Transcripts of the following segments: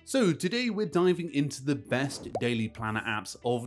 So today we're diving into the best daily planner apps of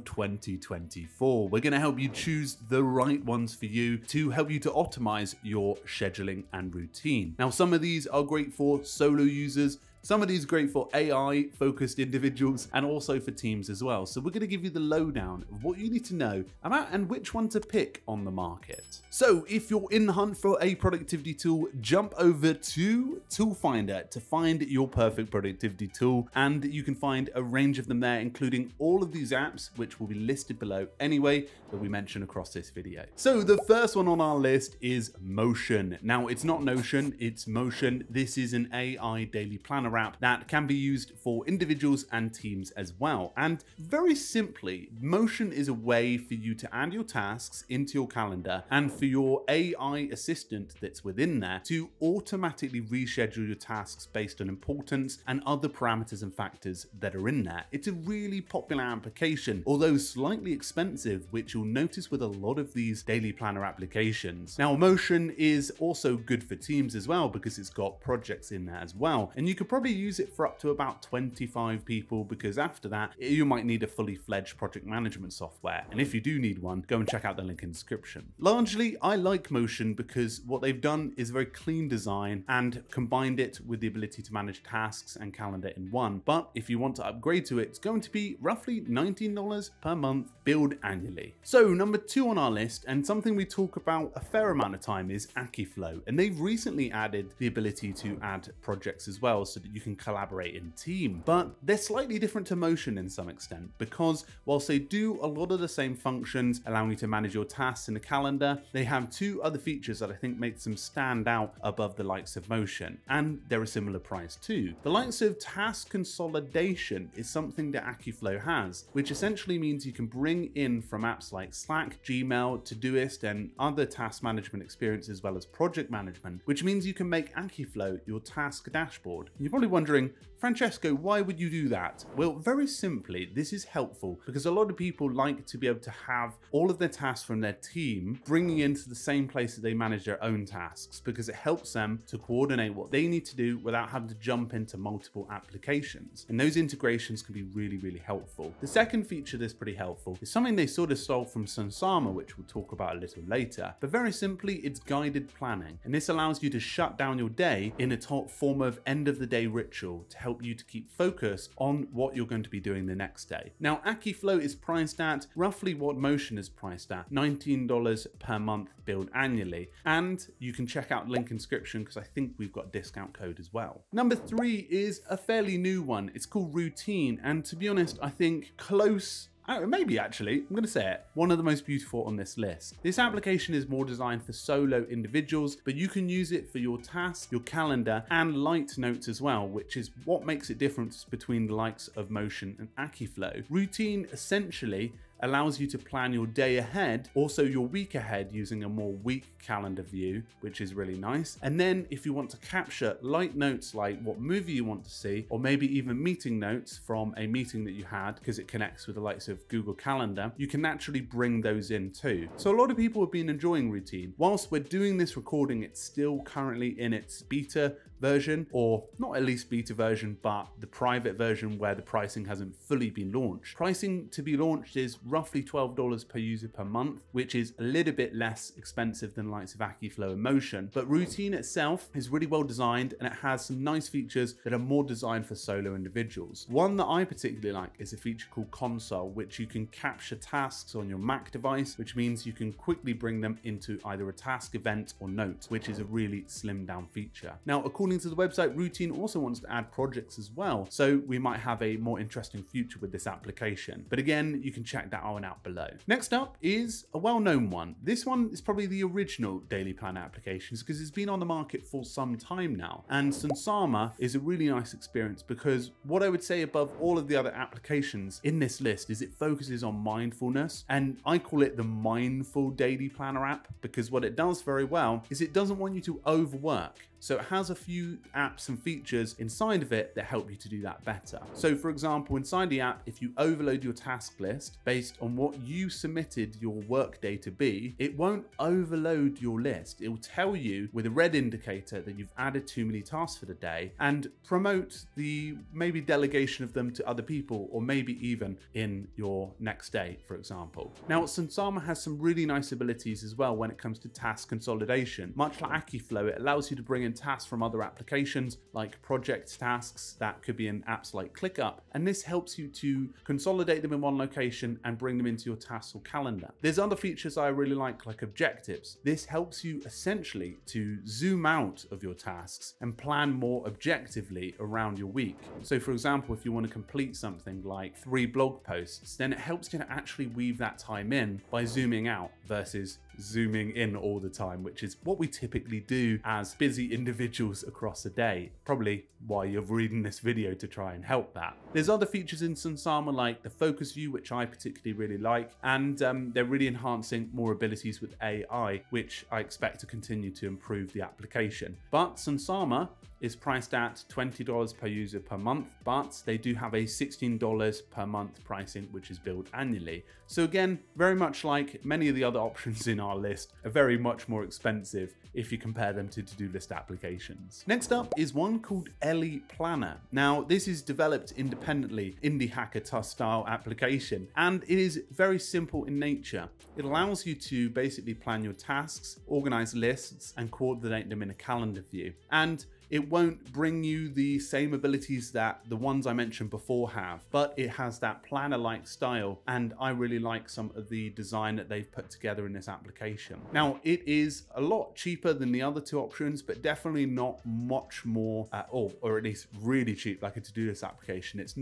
2024. We're going to help you choose the right ones for you to help you to optimize your scheduling and routine. Now, some of these are great for solo users. Some of these are great for AI focused individuals and also for teams as well. So we're going to give you the lowdown of what you need to know about and which one to pick on the market. So if you're in the hunt for a productivity tool, jump over to Tool Finder to find your perfect productivity tool. And you can find a range of them there, including all of these apps, which will be listed below anyway, that we mention across this video. So the first one on our list is Motion. Now it's not Notion, it's Motion. This is an AI daily planner app that can be used for individuals and teams as well. And very simply, Motion is a way for you to add your tasks into your calendar and for your AI assistant that's within there to automatically reschedule your tasks based on importance and other parameters and factors that are in there. It's a really popular application, although slightly expensive, which you'll notice with a lot of these daily planner applications. Now, Motion is also good for teams as well because it's got projects in there as well. And you could probably use it for up to about 25 people, because after that, you might need a fully fledged project management software. And if you do need one, go and check out the link in the description. Largely, I like Motion because what they've done is a very clean design and combined it with the ability to manage tasks and calendar in one. But if you want to upgrade to it, it's going to be roughly $19 per month, billed annually. So number 2 on our list, and something we talk about a fair amount of time, is Akiflow. And they've recently added the ability to add projects as well so that you can collaborate in team. But they're slightly different to Motion in some extent, because whilst they do a lot of the same functions, allowing you to manage your tasks in the calendar, they have 2 other features that I think makes them stand out above the likes of Motion, and they're a similar price too. The likes of task consolidation is something that Akiflow has, which essentially means you can bring in from apps like Slack, Gmail, Todoist, and other task management experiences as well as project management, which means you can make Akiflow your task dashboard. You're probably wondering, Francesco, why would you do that? Well, very simply, this is helpful because a lot of people like to be able to have all of their tasks from their team bringing into the same place that they manage their own tasks, because it helps them to coordinate what they need to do without having to jump into multiple applications. And those integrations can be really, really helpful. The second feature that's pretty helpful is something they sort of stole from Sunsama, which we'll talk about a little later. But very simply, it's guided planning. And this allows you to shut down your day in a form of end of the day ritual to help you to keep focus on what you're going to be doing the next day. Now, Akiflow is priced at roughly what Motion is priced at, $19 per month billed annually. And you can check out link in description because I think we've got a discount code as well. Number 3 is a fairly new one. It's called Routine. And to be honest, I think maybe actually, I'm going to say it, one of the most beautiful on this list. This application is more designed for solo individuals, but you can use it for your tasks, your calendar, and light notes as well, which is what makes it different between the likes of Motion and Akiflow. Routine essentially allows you to plan your day ahead, also your week ahead, using a more week calendar view, which is really nice. And then if you want to capture light notes like what movie you want to see, or maybe even meeting notes from a meeting that you had, because it connects with the likes of Google Calendar, you can naturally bring those in too. So a lot of people have been enjoying Routine. Whilst we're doing this recording, it's still currently in its beta version, or not at least beta version, but the private version where the pricing hasn't fully been launched. Pricing to be launched is roughly $12 per user per month, which is a little bit less expensive than the likes of Akiflow and Motion. But Routine itself is really well designed and it has some nice features that are more designed for solo individuals. One that I particularly like is a feature called Console, which you can capture tasks on your Mac device, which means you can quickly bring them into either a task, event, or note, which is a really slimmed down feature. Now, according to the website, Routine also wants to add projects as well, so we might have a more interesting future with this application. But again, you can check that one out below. Next up is a well-known one. This one is probably the original daily planner applications because it's been on the market for some time now. And Sunsama is a really nice experience because what I would say above all of the other applications in this list is it focuses on mindfulness, and I call it the mindful daily planner app because what it does very well is it doesn't want you to overwork. So it has a few apps and features inside of it that help you to do that better. So for example, inside the app, if you overload your task list based on what you submitted your workday to be, it won't overload your list. It will tell you with a red indicator that you've added too many tasks for the day and promote the maybe delegation of them to other people, or maybe even in your next day, for example. Now, Sunsama has some really nice abilities as well when it comes to task consolidation. Much like Akiflow, it allows you to bring in tasks from other applications like project tasks that could be in apps like ClickUp, and this helps you to consolidate them in one location and bring them into your tasks or calendar. There's other features I really like objectives. This helps you essentially to zoom out of your tasks and plan more objectively around your week. So for example, if you want to complete something like 3 blog posts, then it helps you to actually weave that time in by zooming out versus zooming in all the time, which is what we typically do as busy individuals across a day. Probably why you're reading this video, to try and help that. There's other features in Sunsama like the focus view, which I particularly really like, and they're really enhancing more abilities with AI, which I expect to continue to improve the application. But Sunsama is priced at $20 per user per month, but they do have a $16 per month pricing, which is billed annually. So again, very much like many of the other options in our list, are very much more expensive if you compare them to to-do list applications. Next up is one called Ellie Planner. Now, this is developed independently in the Hackathon style application, and it is very simple in nature. It allows you to basically plan your tasks, organize lists, and coordinate them in a calendar view. And it won't bring you the same abilities that the ones I mentioned before have, but it has that planner-like style, and I really like some of the design that they've put together in this application. Now, it is a lot cheaper than the other two options, but definitely not much more at all, or at least really cheap like a to-do list application. It's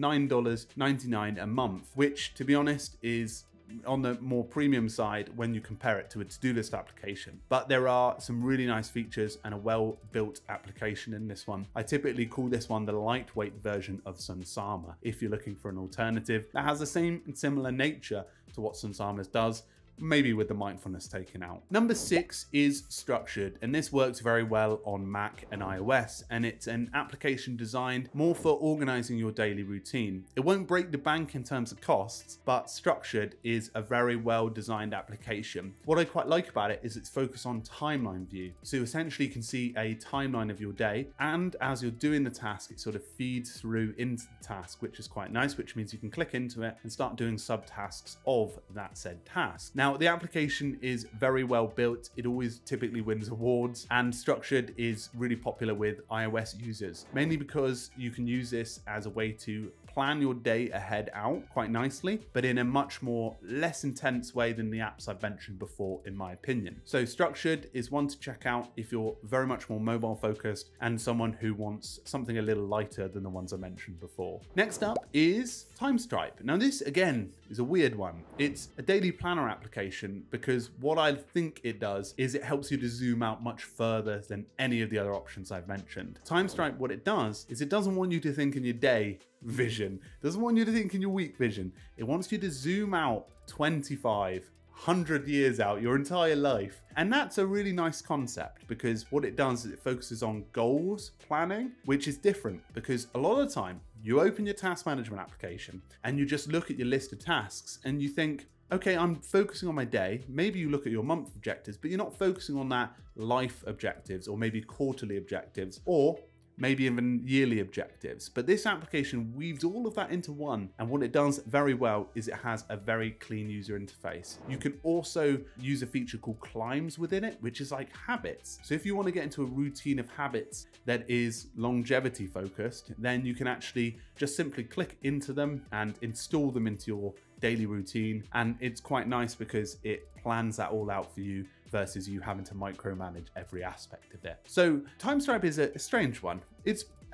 $9.99 a month, which, to be honest, is on the more premium side when you compare it to a to-do list application. But there are some really nice features and a well-built application in this one. I typically call this one the lightweight version of Sunsama if you're looking for an alternative that has the same and similar nature to what Sunsama does, maybe with the mindfulness taken out. Number 6 is Structured, and this works very well on Mac and iOS, and it's an application designed more for organizing your daily routine. It won't break the bank in terms of costs, but Structured is a very well designed application. What I quite like about it is its focus on timeline view. So essentially you can see a timeline of your day, and as you're doing the task, it sort of feeds through into the task, which is quite nice, which means you can click into it and start doing subtasks of that said task. Now, the application is very well built. It always typically wins awards, and Structured is really popular with iOS users, mainly because you can use this as a way to plan your day ahead out quite nicely, but in a much more less intense way than the apps I've mentioned before, in my opinion. So Structured is one to check out if you're very much more mobile focused and someone who wants something a little lighter than the ones I mentioned before. Next up is TimeStripe. Now this again is a weird one. It's a daily planner application because what I think it does is it helps you to zoom out much further than any of the other options I've mentioned. TimeStripe, what it does is it doesn't want you to think in your day vision, doesn't want you to think in your week vision. It wants you to zoom out 25, 100 years out, your entire life. And that's a really nice concept because what it does is it focuses on goals planning, which is different because a lot of the time you open your task management application and you just look at your list of tasks and you think, okay, I'm focusing on my day. Maybe you look at your month objectives, but you're not focusing on that life objectives or maybe quarterly objectives or maybe even yearly objectives. But this application weaves all of that into one, and what it does very well is it has a very clean user interface. You can also use a feature called Climbs within it, which is like habits. So if you want to get into a routine of habits that is longevity focused, then you can actually just simply click into them and install them into your daily routine, and it's quite nice because it plans that all out for you versus you having to micromanage every aspect of it. So TimeStripe is a strange one. It's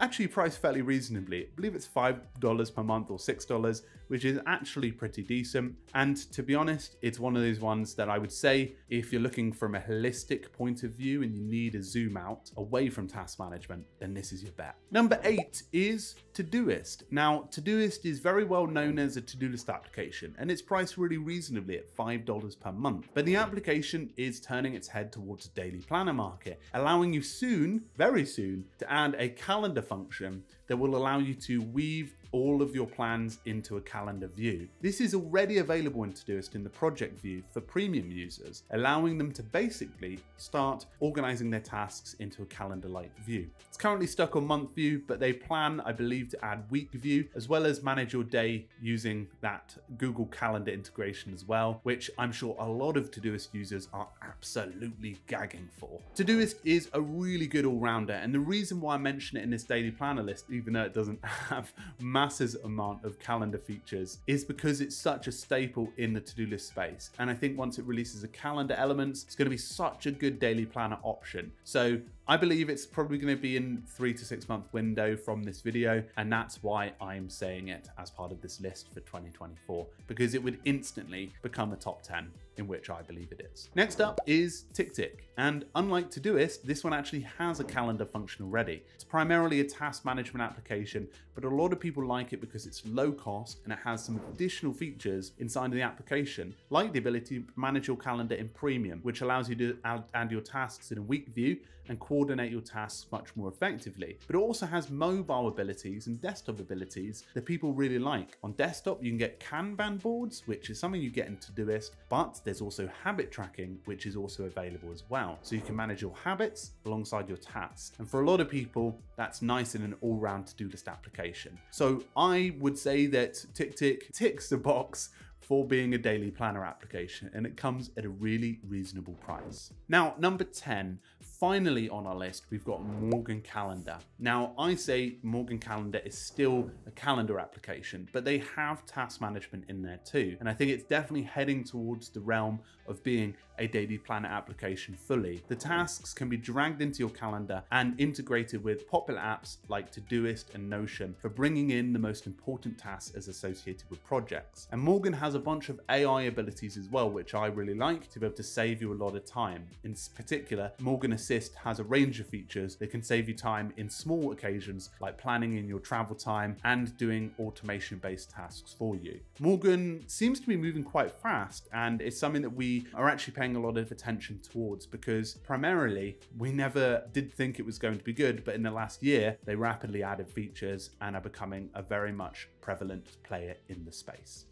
actually priced fairly reasonably. I believe it's $5 per month or $6, which is actually pretty decent. And to be honest, it's one of those ones that I would say if you're looking from a holistic point of view and you need a zoom out away from task management, then this is your bet. Number 8 is Todoist. Now, Todoist is very well known as a to-do list application, and it's priced really reasonably at $5 per month. But the application is turning its head towards the daily planner market, allowing you soon, very soon, to add a calendar function that will allow you to weave all of your plans into a calendar view. This is already available in Todoist in the project view for premium users, allowing them to basically start organizing their tasks into a calendar-like view. It's currently stuck on month view, but they plan, I believe, to add week view, as well as manage your day using that Google Calendar integration as well, which I'm sure a lot of Todoist users are absolutely gagging for. Todoist is a really good all-rounder, and the reason why I mention it in this daily planner list, even though it doesn't have massive amount of calendar features, is because it's such a staple in the to-do list space. And I think once it releases a calendar elements, it's going to be such a good daily planner option. So I believe it's probably going to be in 3 to 6 month window from this video, and that's why I'm saying it as part of this list for 2024, because it would instantly become a top 10, in which I believe it is. Next up is TickTick, and unlike Todoist, this one actually has a calendar function already. It's primarily a task management application, but a lot of people like it because it's low cost and it has some additional features inside of the application, like the ability to manage your calendar in premium, which allows you to add your tasks in a week view and coordinate your tasks much more effectively. But it also has mobile abilities and desktop abilities that people really like. On desktop, you can get Kanban boards, which is something you get in Todoist, but there's also habit tracking, which is also available as well. So you can manage your habits alongside your tasks. And for a lot of people, that's nice in an all-round to-do list application. So I would say that TickTick ticks the box for being a daily planner application, and it comes at a really reasonable price. Now, number 10, finally on our list, we've got Morgan Calendar. Now, I say Morgan Calendar is still a calendar application, but they have task management in there too. And I think it's definitely heading towards the realm of being a daily planner application fully. The tasks can be dragged into your calendar and integrated with popular apps like Todoist and Notion for bringing in the most important tasks as associated with projects. And Morgan has a bunch of AI abilities as well, which I really like, to be able to save you a lot of time. In particular, Morgan Assist has a range of features that can save you time in small occasions, like planning in your travel time and doing automation-based tasks for you. Morgan seems to be moving quite fast, and it's something that we are actually paying a lot of attention towards, because primarily we never did think it was going to be good, but in the last year they rapidly added features and are becoming a very much prevalent player in the space.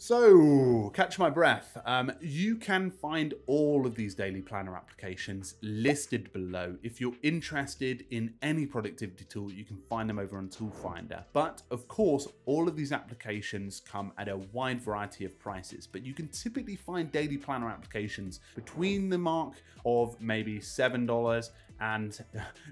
So catch my breath. You can find all of these daily planner applications listed below. If you're interested in any productivity tool, you can find them over on Tool Finder. But of course, all of these applications come at a wide variety of prices, but you can typically find daily planner applications between the mark of maybe $7 and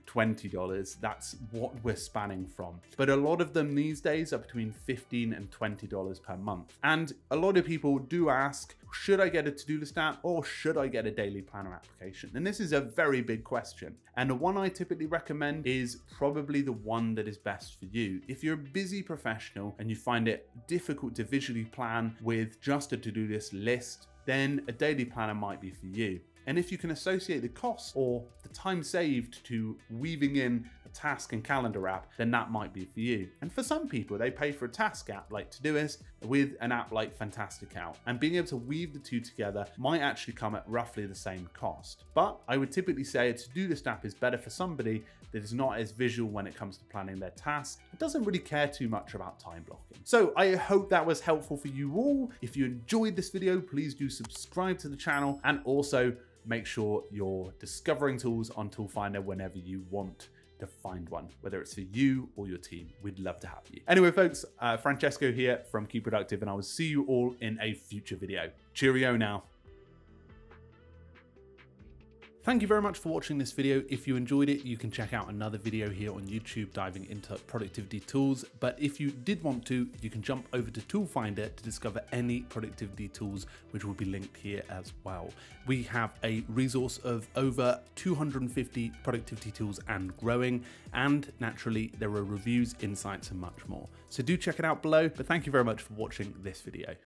$20. That's what we're spanning from. But a lot of them these days are between $15 and $20 per month. And a lot of people do ask, should I get a to-do list app or should I get a daily planner application? And this is a very big question. And the one I typically recommend is probably the one that is best for you. If you're a busy professional and you find it difficult to visually plan with just a to-do list, then a daily planner might be for you. And if you can associate the cost or the time saved to weaving in a task and calendar app, then that might be for you. And for some people, they pay for a task app like Todoist with an app like Fantastical. And being able to weave the two together might actually come at roughly the same cost. But I would typically say a to-do list app is better for somebody that is not as visual when it comes to planning their tasks. It doesn't really care too much about time blocking. So I hope that was helpful for you all. If you enjoyed this video, please do subscribe to the channel, and also make sure you're discovering tools on Tool Finder whenever you want to find one, whether it's for you or your team. We'd love to have you. Anyway, folks, Francesco here from Keep Productive, and I will see you all in a future video. Cheerio now. Thank you very much for watching this video. If you enjoyed it, you can check out another video here on YouTube diving into productivity tools. But if you did want to, you can jump over to Tool Finder to discover any productivity tools, which will be linked here as well. We have a resource of over 250 productivity tools and growing, and naturally there are reviews, insights and much more. So do check it out below, but thank you very much for watching this video.